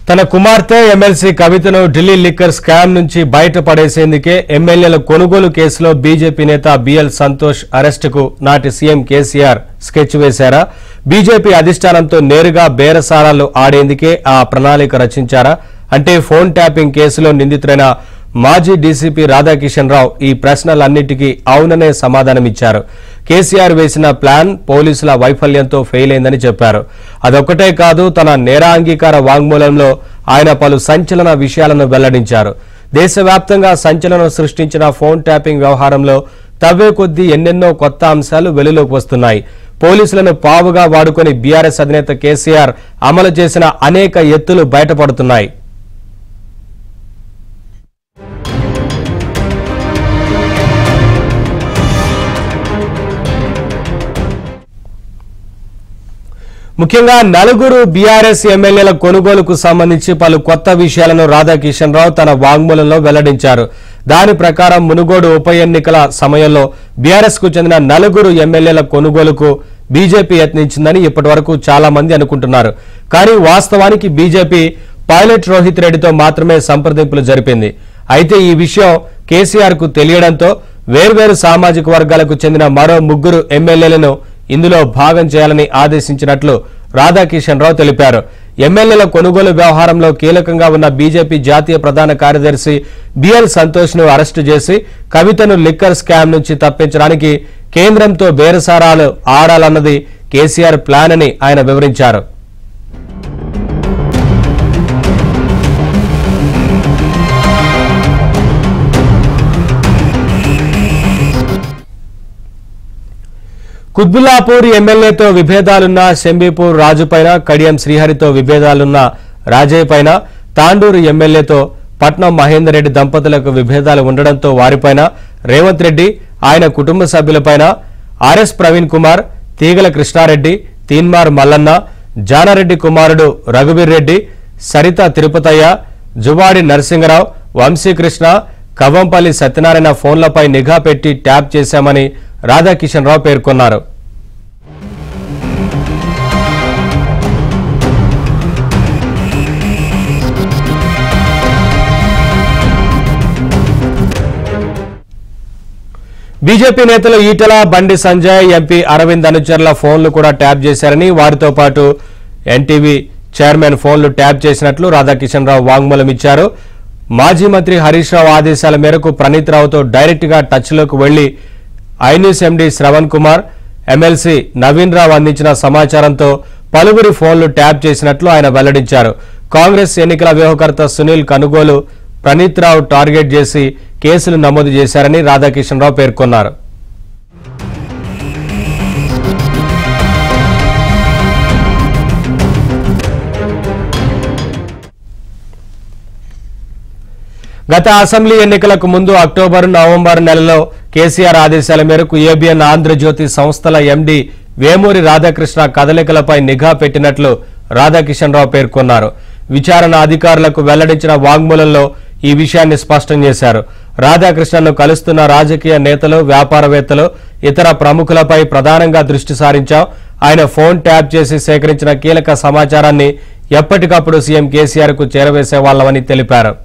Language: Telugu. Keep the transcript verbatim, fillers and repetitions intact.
తన కుమార్తె ఎమ్మెల్సీ కవితను ఢిల్లీ లిక్కర్ స్కామ్ నుంచి బయటపడేసేందుకే ఎమ్మెల్యేల కొనుగోలు కేసులో బీజేపీ నేత బిఎల్ సంతోష్ అరెస్టుకు నాటి సీఎం కేసీఆర్ స్కెచ్ వేశారా? బీజేపీ అధిష్టానంతో నేరుగా బేరసారాలు ఆడేందుకే ఆ ప్రణాళిక రచించారా అంటే ఫోన్ ట్యాపింగ్ కేసులో నిందితుడైన మాజీ డీసీపీ రాధాకిషన్ రావు ఈ ప్రశ్నలన్నిటికీ అవుననే సమాధానమిచ్చారు. కేసీఆర్ వేసిన ప్లాన్ పోలీసుల వైఫల్యంతో ఫెయిల్ అయిందని చెప్పారు. అదొక్కటే కాదు, తన నేరాంగీకార వాంగ్మూలంలో ఆయన పలు సంచలన విషయాలను వెల్లడించారు. దేశవ్యాప్తంగా సంచలనం సృష్టించిన ఫోన్ ట్యాపింగ్ వ్యవహారంలో తవ్వే కొద్దీ ఎన్నెన్నో కొత్త అంశాలు వెలుగులోకి వస్తున్నాయి. పోలీసులను పావుగా వాడుకొని బీఆర్ఎస్ అధినేత కేసీఆర్ అమలు చేసిన అనేక ఎత్తులు బయటపడుతున్నాయి. ముఖ్యంగా నలుగురు బీఆర్ఎస్ ఎమ్మెల్యేల కొనుగోలుకు సంబంధించి పలు కొత్త విషయాలను రాధాకిషన్ రావు తన వాంగ్మూలంలో వెల్లడించారు. దాని ప్రకారం మునుగోడు ఉప ఎన్నికల సమయంలో బీఆర్ఎస్ కు చెందిన నలుగురు ఎమ్మెల్యేల కొనుగోలుకు బీజేపీ యత్నించిందని ఇప్పటి వరకు చాలా మంది అనుకుంటున్నారు. కానీ వాస్తవానికి బీజేపీ పైలట్ రోహిత్ రెడ్డితో మాత్రమే సంప్రదింపులు జరిపింది. అయితే ఈ విషయం కేసీఆర్ కు తెలియడంతో వేర్వేరు సామాజిక వర్గాలకు చెందిన మరో ముగ్గురు ఎమ్మెల్యేలను ఇందులో భాగం చేయాలని ఆదేశించినట్లు రాధాకిషన్ రావు తెలిపారు. ఎమ్మెల్యేల కొనుగోలు వ్యవహారంలో కీలకంగా ఉన్న బీజేపీ జాతీయ ప్రధాన కార్యదర్శి బిఎల్ సంతోష్ ను అరెస్టు చేసి కవితను లిక్కర్ స్కామ్ నుంచి తప్పించడానికి కేంద్రంతో బేరసారాలు ఆడాలన్నది కేసీఆర్ ప్లాన్ అని ఆయన వివరించారు. కుత్బుల్లాపూర్ ఎమ్మెల్యేతో విభేదాలున్న శంబీపూర్ రాజుపైన, కడియం శ్రీహరితో విభేదాలున్న రాజయ్య పైన, తాండూరు ఎమ్మెల్యేతో పట్నం మహేందర్ రెడ్డి దంపతులకు విభేదాలు ఉండడంతో వారిపైన, రేవంత్ రెడ్డి ఆయన కుటుంబ సభ్యులపైన, ఆర్ఎస్ ప్రవీణ్ కుమార్, తీగల కృష్ణారెడ్డి, తీన్మార్ మల్లన్న, జానారెడ్డి కుమారుడు రఘువీర్ రెడ్డి, సరిత తిరుపతయ్య, జువాడి నరసింగరావు, వంశీకృష్ణ, కవంపల్లి సత్యనారాయణ ఫోన్లపై నిఘా పెట్టి ట్యాప్ చేశామని రాధాకిషన్ రావు పేర్కొన్నారు. బీజేపీ నేతలు ఈటల, బండి సంజయ్, ఎంపీ అరవింద్ అనుచరుల ఫోన్లు కూడా ట్యాప్ చేశారని, వారితో పాటు ఎన్టీవీ చైర్మన్ ఫోన్లు ట్యాప్ చేసినట్లు రాధాకిషన్ రావు వాంగ్మూలం ఇచ్చారు. మాజీ మంత్రి హరీష్ రావు ఆదేశాల మేరకు ప్రణీత్ రావుతో డైరెక్ట్ గా టచ్ లోకి వెళ్లి iNews MD Shravan Kumar, MLC Naveen Rao అందించిన సమాచారంతో పలువురి ఫోన్లు ట్యాప్ చేసినట్లు ఆయన వెల్లడించారు. కాంగ్రెస్ ఎన్నికల వ్యూహకర్త సునీల్ కనుగోలు ప్రణీత్ రావు టార్గెట్ చేసి కేసులు నమోదు చేశారని రాధాకిషన్ రావు పేర్కొన్నారు. గత అసెంబ్లీ ఎన్నికలకు ముందు అక్టోబర్, నవంబర్ నెలలో కేసీఆర్ ఆదేశాల మేరకు ఏబిఎన్ ఆంధ్రజ్యోతి సంస్థల ఎండీ వేమూరి రాధాకృష్ణ కదలికలపై నిఘా పెట్టినట్లు రాధాకిషన్ రావు పేర్కొన్నారు. విచారణ అధికారులకు వెల్లడించిన వాంగ్మూలంలో ఈ విషయాన్ని స్పష్టం చేశారు. రాధాకృష్ణను కలుస్తున్న రాజకీయ నేతలు, వ్యాపారవేత్తలు, ఇతర ప్రముఖులపై ప్రధానంగా దృష్టి సారించాం. ఆయన ఫోన్ ట్యాప్ చేసి సేకరించిన కీలక సమాచారాన్ని ఎప్పటికప్పుడు సీఎం కేసీఆర్ కు చేరవేసేవాళ్లమని తెలిపారు.